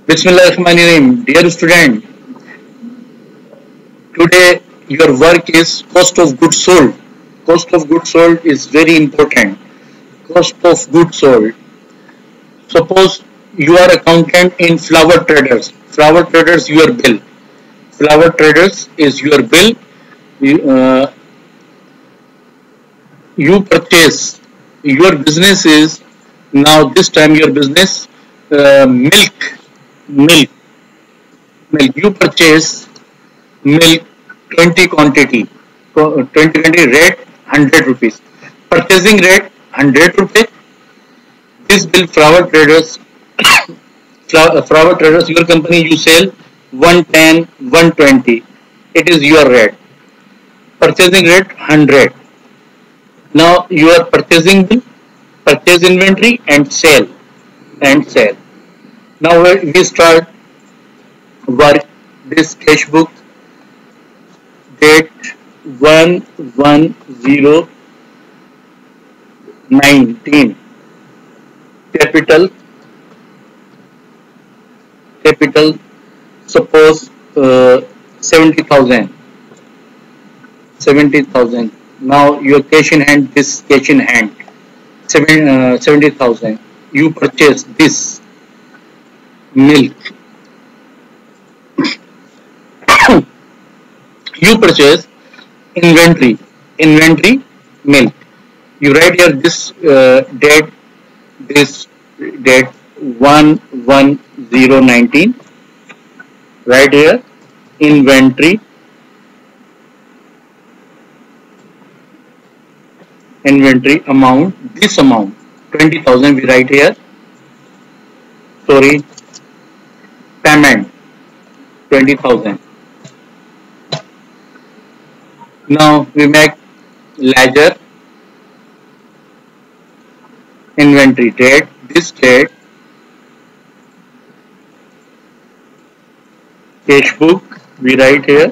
Bismillahirrahmanirrahim. Dear student, today your work is cost of goods sold. Cost of goods sold is very important. Cost of goods sold. Suppose you are accountant in flower traders. Flower traders your bill. Flower traders is your bill. You purchase. Your business is now this time your business milk milk. You purchase milk 20 quantity, 20 rate 100 rupees. Purchasing rate 100 rupees. This bill flower traders, flower traders, your company you sell 110, 120. It is your rate. Purchasing rate 100. Now you are purchasing bill, purchase inventory and sale and sale. Now we start work this cash book date 1/10/19 capital suppose 70,000. Now your cash in hand, this cash in hand 70,000. You purchase this milk. You purchase inventory milk. You write here this date 1/10/19. Right here inventory amount, this amount 20,000 we write here. Sorry, payment 20,000. Now we make ledger inventory date, this date, cash book we write here,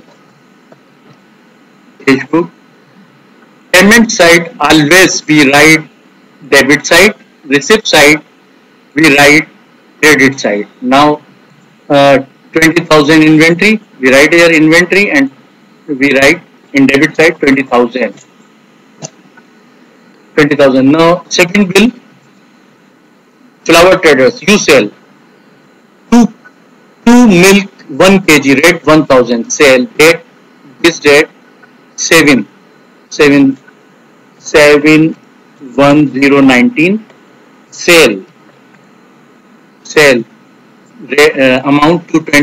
cash book. Payment side always we write debit side, receipt side we write credit side. Now 20,000 inventory, we write here inventory and we write in debit side 20,000. Now second bill, flower traders, you sell two milk 1 kg rate 1,000. Sale date, this date 7/10/19. Sale amount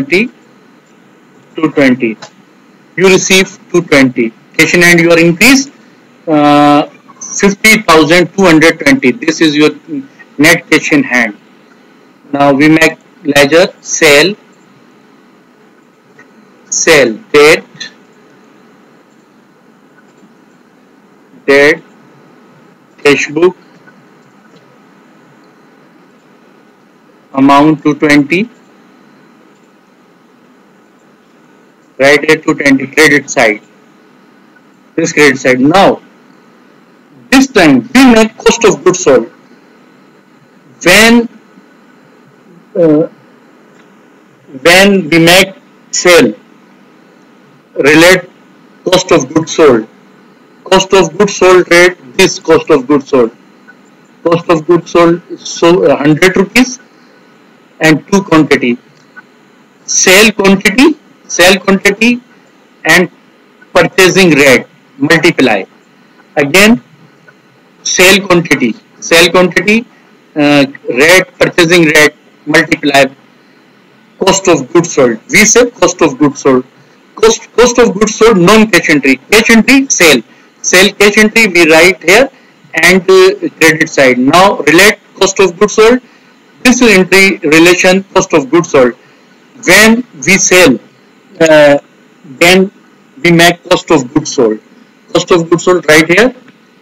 220. You receive 220. Cash in hand you are increased 50,220. This is your net cash in hand. Now we make ledger sale date cash book amount 220. Right here 220 credit side. This credit side. Now this time we make cost of goods sold. When we make sale, relate cost of goods sold. Cost of goods sold rate, this cost of goods sold. Cost of goods sold so 100 rupees and 2 quantity. Sale quantity and purchasing rate multiply. Again sale quantity rate, purchasing rate multiply cost of goods sold. We say cost of goods sold. Cost of goods sold non cash entry. Cash entry sale cash entry we write here and credit side. Now relate cost of goods sold. This entry relation cost of goods sold. When we sell, then we make cost of goods sold. Cost of goods sold right here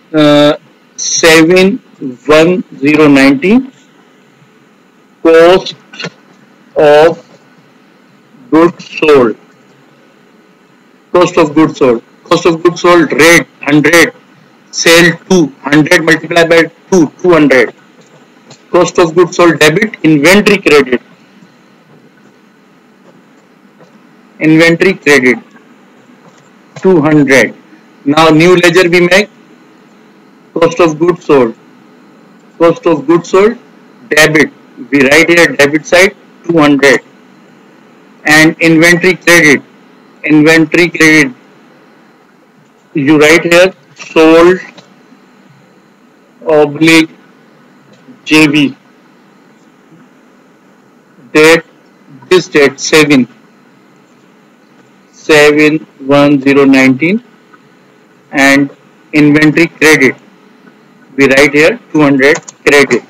7/10/19. Cost of goods sold. Cost of goods sold. Cost of goods sold rate 100. Sale 200 multiplied by 200. Cost of goods sold debit, inventory credit. inventory credit 200. Now new ledger we make cost of goods sold. Cost of goods sold debit. We write here debit side 200. And inventory credit. Inventory credit. You write here sold oblique JV. Date this date 7/10/19 and inventory credit. We write here 200 credit.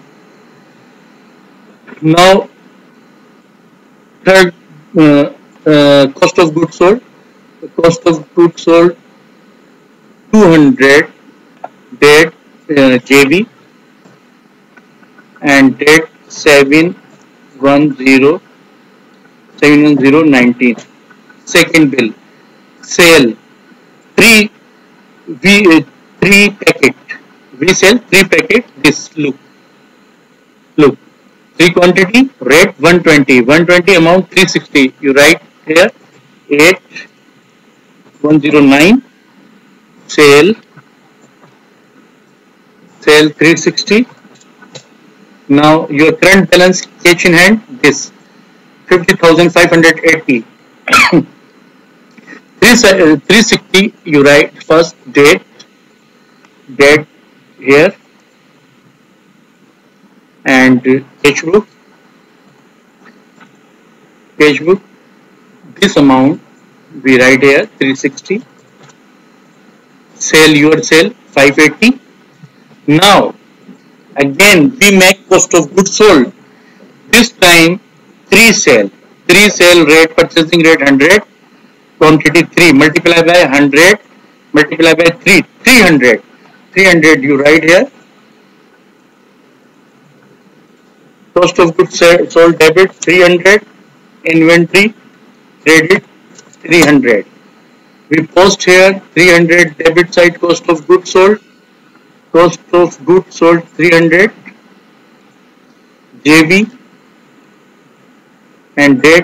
Now third cost of goods sold. The cost of goods sold 200 date JV and date 7/10/19. Second bill sale 3 3 packet. We sell 3 packet. This look 3 quantity rate 120 amount 360. You write here 8109 sale 360. Now your current balance cash in hand this 50,580. 360 you write first date here and cash book this amount we write here 360. Sale your sale 580. Now again we make cost of goods sold. This time 3 sale rate purchasing rate 100 quantity 3 multiply by 100 multiply by 3 300 you write here cost of goods sold debit 300 inventory credit 300. We post here 300 debit side cost of goods sold 300 JV and date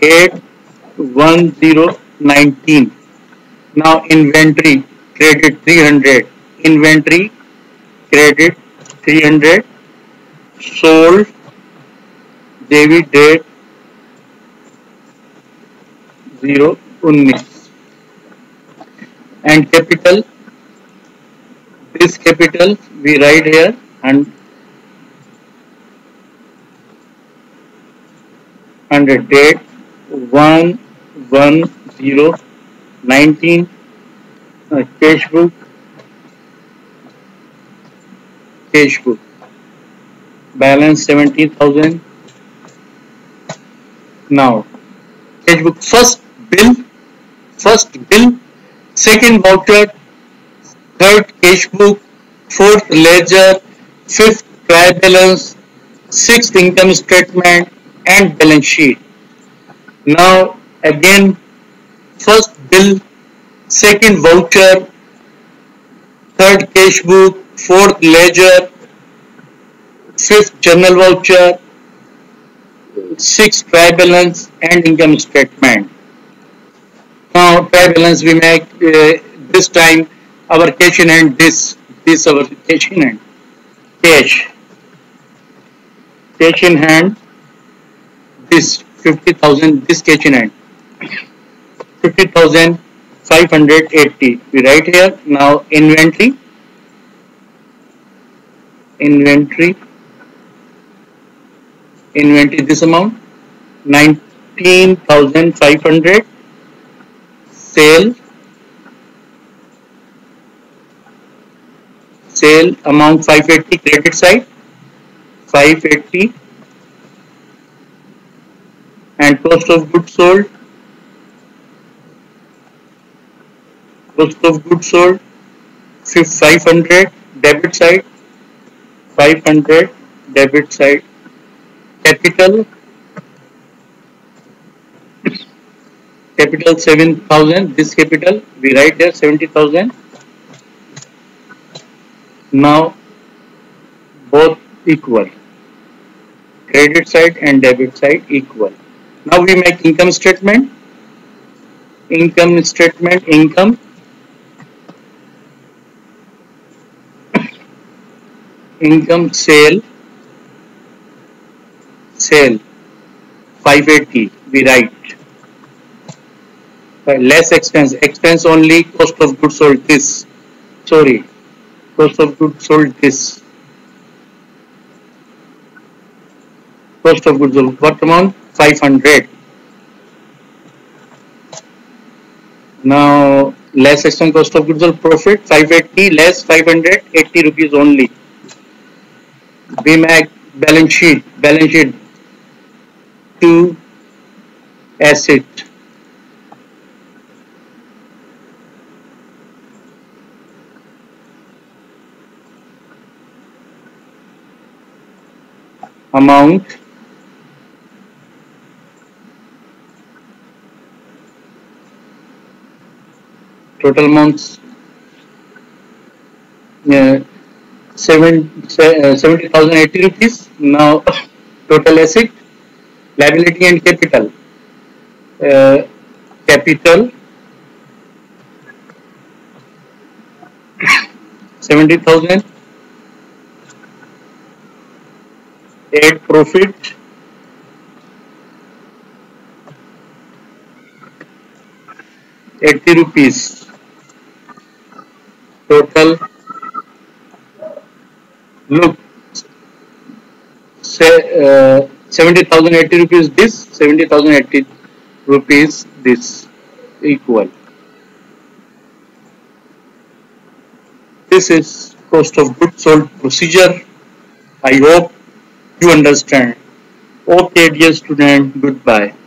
8/10/19. Now inventory credit 300 inventory credit 300 sold JV date 0/19 and capital this capital we write here and under date 1/10/19 cash book balance 70,000. Now cash book first bill second voucher third cash book fourth ledger fifth trial balance sixth income statement and balance sheet. Now again first bill second voucher third cash book fourth ledger fifth journal voucher sixth trial balance and income statement. Now trial balance we make this time our cash in hand this our cash in hand cash in hand this 50,000 this cash in hand 50,580 we write here. Now inventory this amount 19,500 sale amount 580 credit side 580 and cost of goods sold 500 debit side 500 debit side capital 7,000 this capital we write there 70,000. Now both equal credit side and debit side equal. Now we make income statement income statement, income sale 580 we write. Less expense only, cost of goods sold this, sorry, cost of goods sold this, cost of goods sold what amount, 500. Now less expense, cost of goods sold, profit 580 less 500, 80 rupees only. BMAG balance sheet to asset, amount total amounts 70,080 rupees. Now total asset, liability and capital, capital 70,000, add profit 80 rupees, total, look, say 70,080 rupees this, 70,080 rupees this, equal. This is cost of goods sold procedure. I hope you understand. Okay, dear student, goodbye.